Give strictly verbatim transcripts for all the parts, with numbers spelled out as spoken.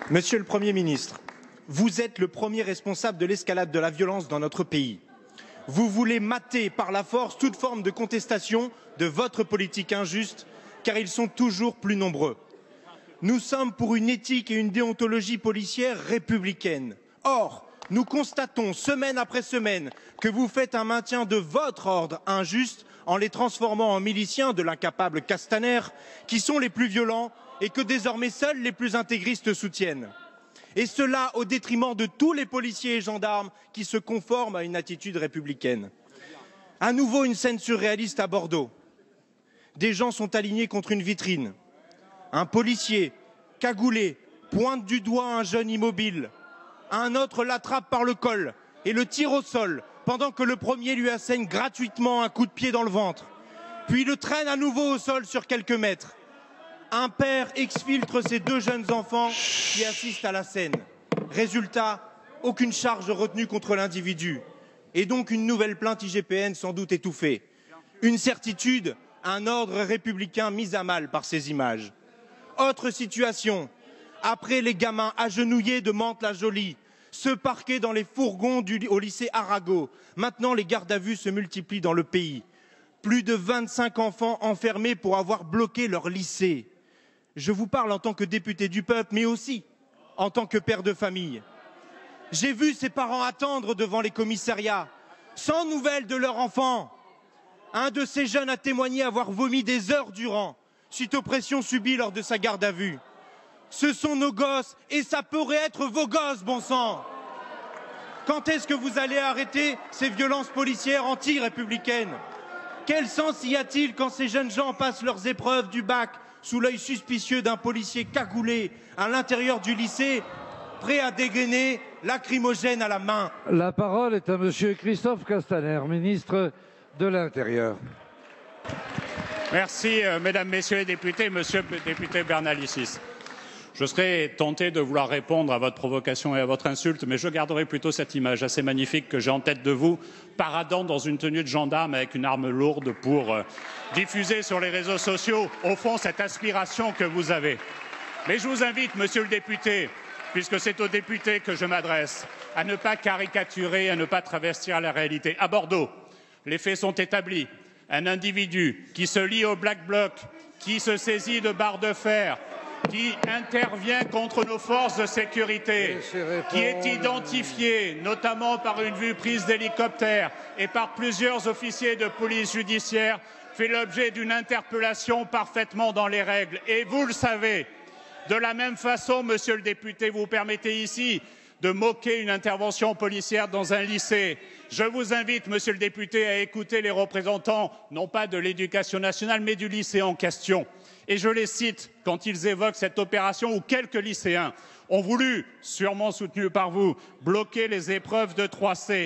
Monsieur le Premier ministre, vous êtes le premier responsable de l'escalade de la violence dans notre pays. Vous voulez mater par la force toute forme de contestation de votre politique injuste, car ils sont toujours plus nombreux. Nous sommes pour une éthique et une déontologie policière républicaine. Or, nous constatons semaine après semaine que vous faites un maintien de votre ordre injuste en les transformant en miliciens de l'incapable Castaner, qui sont les plus violents et que désormais seuls les plus intégristes soutiennent. Et cela au détriment de tous les policiers et gendarmes qui se conforment à une attitude républicaine. À nouveau une scène surréaliste à Bordeaux. Des gens sont alignés contre une vitrine. Un policier, cagoulé, pointe du doigt un jeune immobile. Un autre l'attrape par le col et le tire au sol pendant que le premier lui assène gratuitement un coup de pied dans le ventre. Puis le traîne à nouveau au sol sur quelques mètres. Un père exfiltre ses deux jeunes enfants qui assistent à la scène. Résultat, aucune charge retenue contre l'individu. Et donc une nouvelle plainte I G P N sans doute étouffée. Une certitude, un ordre républicain mis à mal par ces images. Autre situation, après les gamins agenouillés de Mantes-la-Jolie, ceux parqués dans les fourgons du, au lycée Arago, maintenant les gardes à vue se multiplient dans le pays. Plus de vingt-cinq enfants enfermés pour avoir bloqué leur lycée. Je vous parle en tant que député du peuple, mais aussi en tant que père de famille. J'ai vu ces parents attendre devant les commissariats, sans nouvelles de leur enfant. Un de ces jeunes a témoigné avoir vomi des heures durant, suite aux pressions subies lors de sa garde à vue. Ce sont nos gosses, et ça pourrait être vos gosses, bon sang. Quand est-ce que vous allez arrêter ces violences policières anti-républicaines? Quel sens y a-t-il quand ces jeunes gens passent leurs épreuves du bac sous l'œil suspicieux d'un policier cagoulé à l'intérieur du lycée, prêt à dégainer, lacrymogène à la main? La parole est à monsieur Christophe Castaner, ministre de l'Intérieur. Merci, euh, mesdames, messieurs les députés, monsieur le député Bernalicis. Je serais tenté de vouloir répondre à votre provocation et à votre insulte, mais je garderai plutôt cette image assez magnifique que j'ai en tête de vous, paradant dans une tenue de gendarme avec une arme lourde pour euh, diffuser sur les réseaux sociaux, au fond, cette aspiration que vous avez. Mais je vous invite, monsieur le député, puisque c'est aux députés que je m'adresse, à ne pas caricaturer, à ne pas travestir la réalité. À Bordeaux, les faits sont établis. Un individu qui se lie au Black Bloc, qui se saisit de barres de fer, qui intervient contre nos forces de sécurité, qui est identifié notamment par une vue prise d'hélicoptère et par plusieurs officiers de police judiciaire, fait l'objet d'une interpellation parfaitement dans les règles. Et vous le savez, de la même façon, monsieur le député, vous permettez ici de moquer une intervention policière dans un lycée. Je vous invite, monsieur le député, à écouter les représentants, non pas de l'éducation nationale, mais du lycée en question. Et je les cite quand ils évoquent cette opération où quelques lycéens ont voulu, sûrement soutenus par vous, bloquer les épreuves de trois C.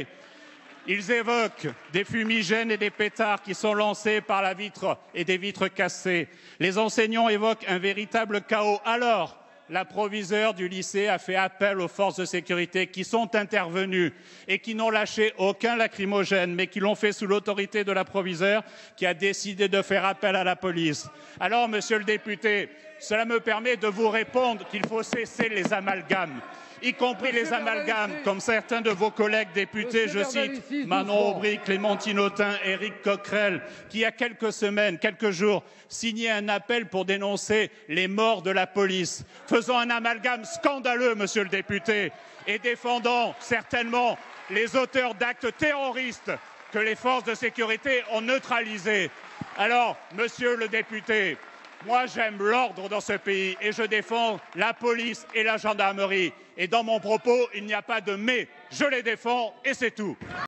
Ils évoquent des fumigènes et des pétards qui sont lancés par la vitre et des vitres cassées. Les enseignants évoquent un véritable chaos. Alors, la proviseure du lycée a fait appel aux forces de sécurité qui sont intervenues et qui n'ont lâché aucun lacrymogène, mais qui l'ont fait sous l'autorité de la proviseure qui a décidé de faire appel à la police. Alors, monsieur le député, cela me permet de vous répondre qu'il faut cesser les amalgames, y compris les amalgames, comme certains de vos collègues députés, je cite Manon Aubry, Clémentine Autain, Éric Coquerel, qui il y a quelques semaines, quelques jours, signaient un appel pour dénoncer les morts de la police, faisant un amalgame scandaleux, monsieur le député, et défendant certainement les auteurs d'actes terroristes que les forces de sécurité ont neutralisés. Alors, monsieur le député, moi, j'aime l'ordre dans ce pays et je défends la police et la gendarmerie. Et dans mon propos, il n'y a pas de mais. Je les défends et c'est tout.